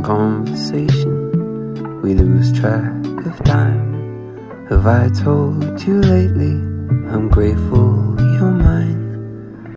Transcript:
in conversation, we lose track of time. Have I told you lately I'm grateful